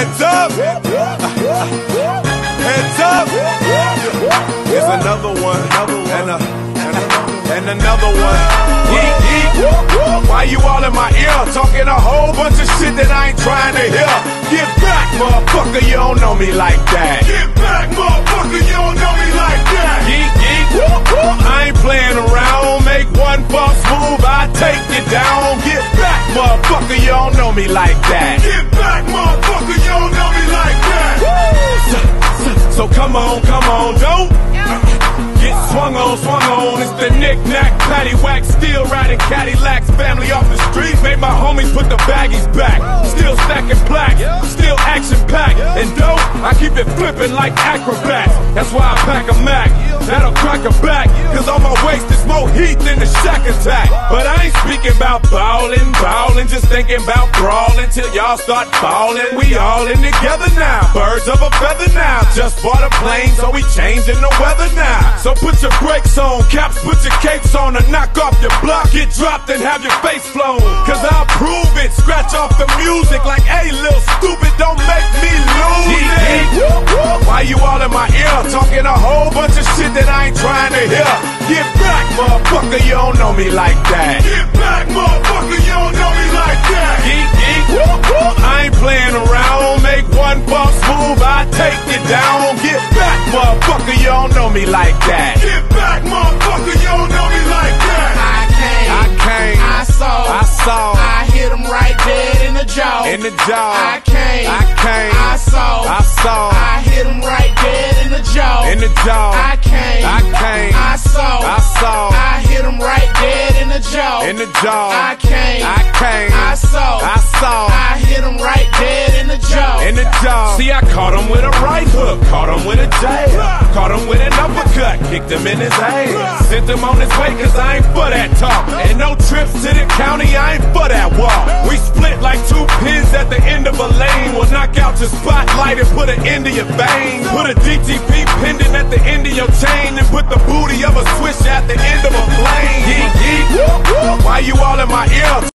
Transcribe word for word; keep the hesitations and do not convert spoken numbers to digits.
Heads up. Heads up. Here's another one. And, a, and, a, and another one. Yeet, yeet. Why you all in my ear talking a whole bunch of shit that I ain't trying to hear? Get back, motherfucker, you don't know me like that. Get back, motherfucker, you don't know me like that. Yeet, yeet. I ain't playing around. Make one false move, I take you down. Get back, motherfucker, you don't know me like that. Get back, motherfucker, you don't know me like that. So, so, so come on, come on, don't get swung on, swung on. It's the knick-knack, paddywhack, still riding Cadillacs. Family off the streets, made my homies put the baggies back. Still stacking plaques, still action-packed. And dope, I keep it flipping like acrobats. That's why I pack a Mac, that'll crack a back. Cause on my waist is more heat than the Shack Attack. But I ain't speaking about ballin', ballin', just thinking about brawling till y'all start ballin'. We all in together now, birds of a feather now. Just bought a plane, so we changing the weather now. So put your brakes on, caps, put your capes on, and knock off your block. Get dropped and have your face flown. Cause I'll prove it, scratch off the music like, hey, little stupid, don't make me lose it. Why you all in my ear talking a whole bunch of shit that I ain't trying to hear? Get back, motherfucker, you don't know me like that. Get back, motherfucker, you don't know me like that. Geek, geek, I ain't playing around. Make one false move, I take you down. Get back, motherfucker, you don't know me like that. Get back, motherfucker, you don't know me like that. I came, I came, I saw, I saw, I hit him right dead in the jaw. in the jaw. I came, I came, I saw, I saw, I hit him right dead in the jaw. in the jaw. I came, I came, I saw, I saw, I hit him right dead in the jaw. in the jaw. I came, I came, I saw, I saw, I hit him right dead in the jaw. in the jaw. See, I caught him with a right hook, caught him with a jab, caught him with an uppercut, kicked him in his ass, sent him on his way cause I ain't for that talk. And no trips to the county, I ain't for that walk. We split like two pins at the end of a lane. We'll knock out your spotlight and put an end to your vein. Put a D T P pendant at the end of your chain and put the booty of a switch at the end of a plane. Yeet, yeet. Why you all in my ear